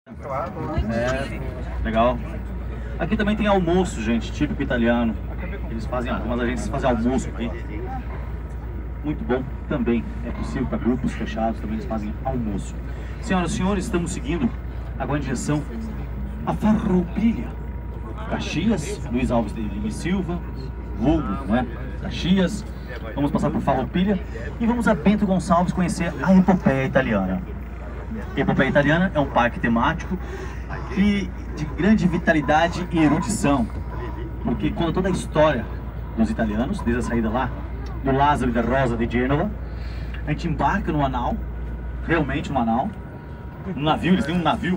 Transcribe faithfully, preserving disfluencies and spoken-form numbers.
É, legal. Aqui também tem almoço, gente, típico italiano. Eles fazem, algumas agências fazem almoço aqui. Muito bom também. É possível para grupos fechados, também eles fazem almoço. Senhoras e senhores, estamos seguindo agora em direção a Farroupilha. Caxias, Luiz Alves de Lima e Silva, vulgo, né? Caxias. Vamos passar por Farroupilha e vamos a Bento Gonçalves conhecer a Epopeia Italiana. A Epopeia Italiana é um parque temático e de grande vitalidade e erudição, porque conta toda a história dos italianos, desde a saída lá do Lázaro e da Rosa de Gênova. A gente embarca no anal, realmente no anal, um navio, eles têm um navio